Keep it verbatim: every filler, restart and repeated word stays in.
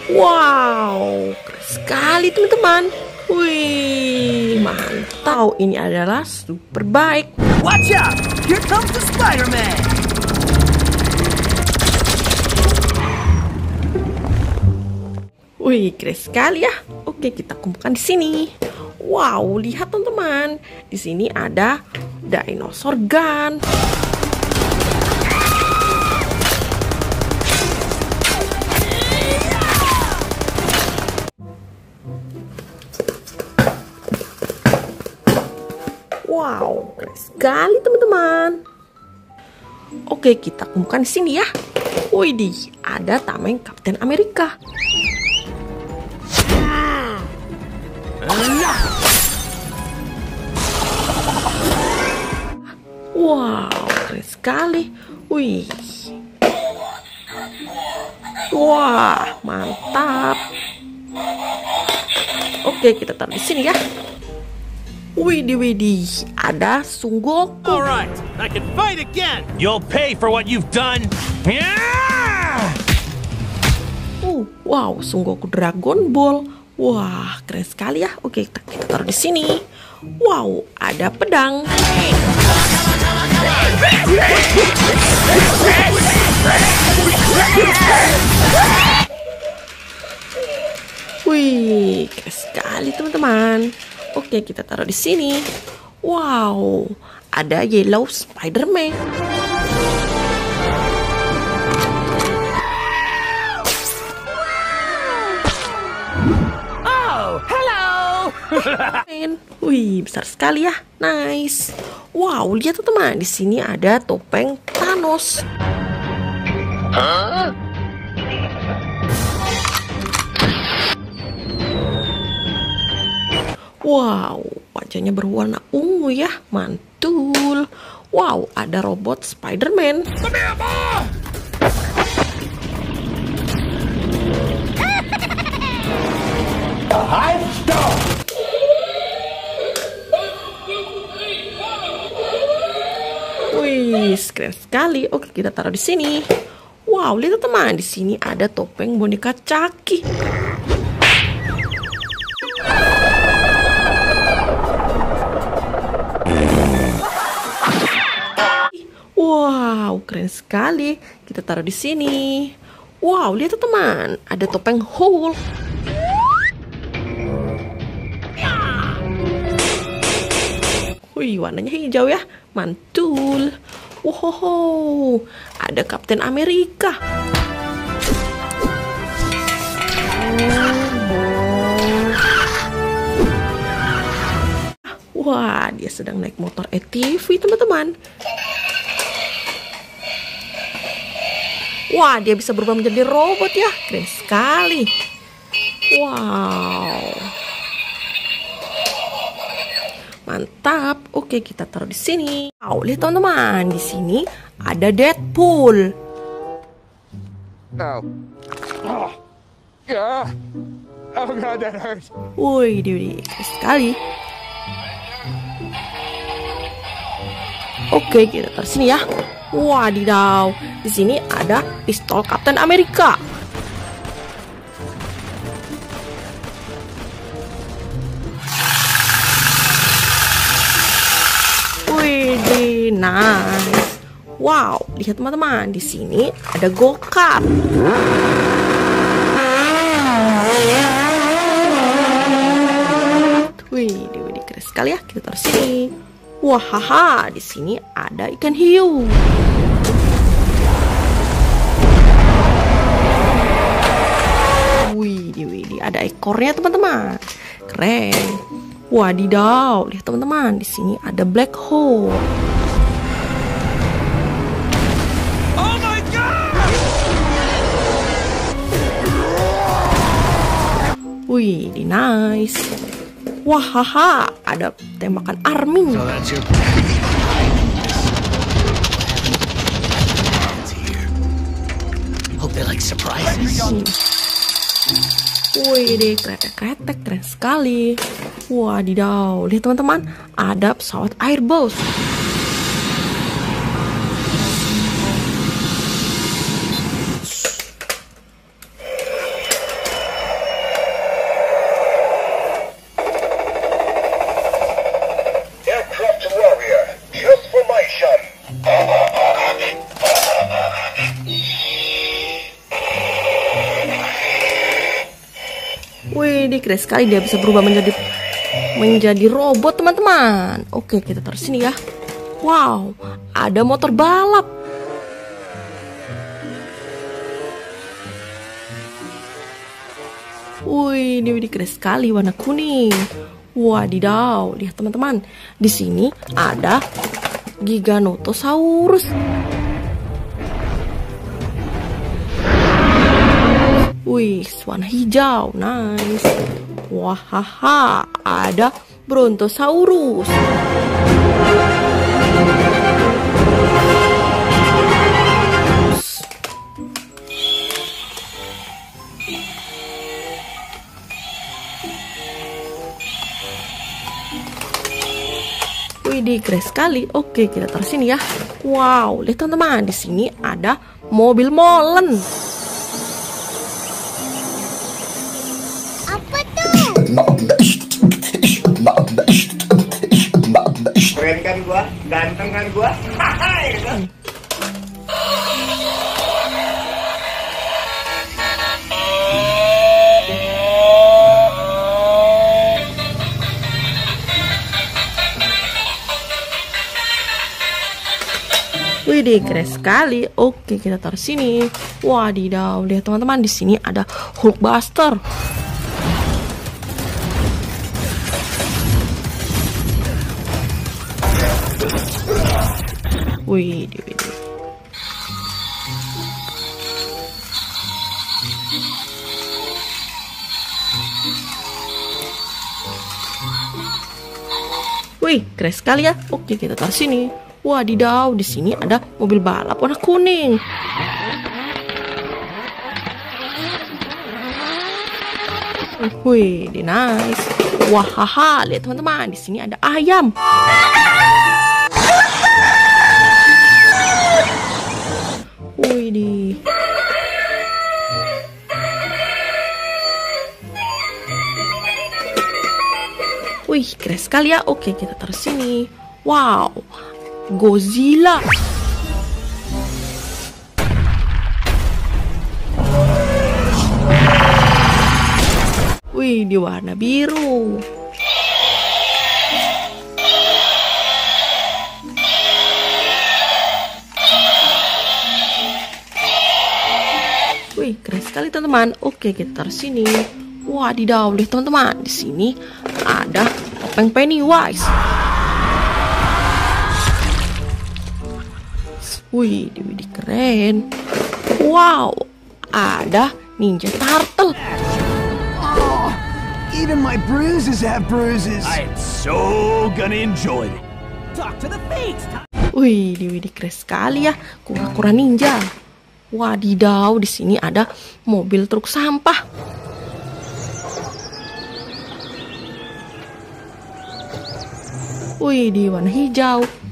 Wow, keren sekali teman-teman. Wih, mantap. Ini adalah super bike. Watch out! Here comes the Spider-Man! Wih, keren sekali ya. Oke, kita kumpulkan di sini. Wow, lihat teman-teman. Di sini ada dinosaur gun. Wow, keren sekali teman-teman. Oke, kita kumpulkan di sini ya. Widih, ada tameng Kapten Amerika. Wow, keren sekali. Wih. Wah, mantap. Oke, kita taruh di sini ya. Widih, widih, ada Son Goku. Alright, I can fight again! You'll pay for what you've done. Yeah! Uh, wow, Son Goku Dragon Ball. Wah, keren sekali ya. Oke, kita, kita taruh di sini. Wow, ada pedang. Wih, keren sekali teman-teman. Oke, kita taruh di sini. Wow, ada Yellow Spider-Man. Oh, hello! Wih, besar sekali ya. Nice. Wow, lihat teman-teman, di sini ada topeng Thanos. Huh? Wow, wajahnya berwarna ungu ya, mantul. Wow, ada robot Spider-Man. Wih, keren sekali. Oke, kita taruh di sini. Wow, lihat teman, di sini ada topeng boneka Chucky. Wow, keren sekali. Kita taruh di sini. Wow, lihat tuh teman, ada topeng Hulk. Wih, warnanya hijau ya, mantul. Wow, ada Kapten Amerika. Wah, dia sedang naik motor A T V teman-teman. Wah, dia bisa berubah menjadi robot ya. Keren sekali. Wow. Mantap. Oke, kita taruh di sini. Wow, lihat teman-teman. Di sini ada Deadpool. Oh. Oh. Yeah. Oh God, that hurts. Woi, dia keren sekali. Oke, kita taruh sini ya. Wadidaw, di sini ada pistol Kapten Amerika. Wih, nice. Wow, lihat teman-teman, di sini ada go-kart. Wih, wih, keren sekali ya. Kita taruh sini. Wah, haha, di sini ada ikan hiu. Wih, wih, ada ekornya teman-teman. Keren. Wadidaw, lihat teman-teman, di sini ada black hole. Oh my God! Wih, nice. Wah, haha, ada tembakan army. So that's your Hope they like surprises. Wih deh, kretek-kretek, keren sekali. Wadidaw, lihat teman-teman, ada pesawat Airbus. keren sekali, dia bisa berubah menjadi menjadi robot teman-teman. Oke, kita taruh sini ya. Wow, ada motor balap. Wih, ini keren sekali, warna kuning. Wadidaw, lihat teman-teman. Di sini ada Giganotosaurus. Wih, warna hijau, nice. Wahaha, ada Brontosaurus. Widih, keren sekali. Oke, kita taruh sini ya. Wow, lihat teman-teman, di sini ada mobil molen. Apa tuh? Keren kan gua? Ganteng kan gua? Hahaha, gitu. Widih, keren sekali. Oke, kita taruh sini. Wadidaw, lihat teman-teman, di sini ada Hulkbuster. Widih, widih. Wih, keren sekali ya. Oke, kita taruh sini. Wadidaw, di sini ada mobil balap warna kuning. Wih, di nice. Wahaha, lihat teman-teman, di sini ada ayam. Wih, di. Wih, keren sekali ya. Oke, kita taruh sini. Wow, Godzilla. Wih, di warna biru. Wih, keren sekali teman-teman. Oke, kita taruh sini. Wadidaw, lihat teman-teman, di sini ada topeng Pennywise. Wih, wih, keren. Wow, ada Ninja Turtle. Oh, even my bruises have bruises. I am so gonna enjoy it. Talk to the fates. Wih, wih, keren sekali ya, kura-kura ninja. Wadidaw, di sini ada mobil truk sampah. Wih, di warna hijau.